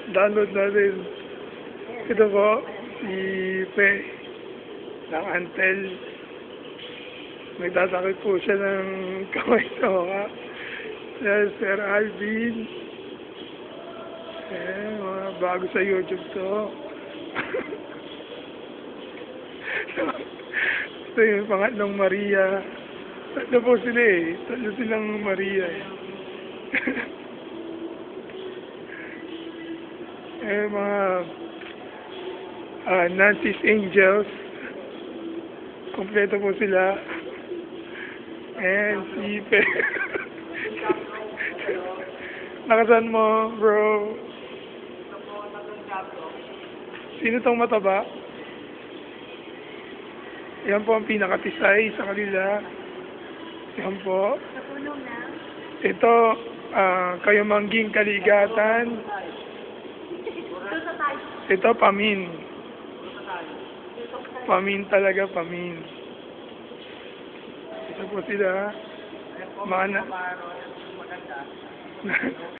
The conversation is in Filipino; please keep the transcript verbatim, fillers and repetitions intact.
Download natin. Ito po, si Pe, ng Antel. Nagtatakip po siya ng kamay sa mukha. Yes, Sir Alvin. Eh, mga bago sa YouTube to. Ito yung pangatlong Maria. Tatlo po sila eh. Tatlo silang Maria eh. Eh, mga uh, Nancy's Angels. Kompleto po sila. And si Pe. Nakasan mo, bro? Sino tong mataba? Yan po ang pinakatisay sa kanila. Yan po. Ito, uh, kayo mangging kaligatan. Ito, pamin. Pamin talaga, pamin. Ito po sila. Mga na...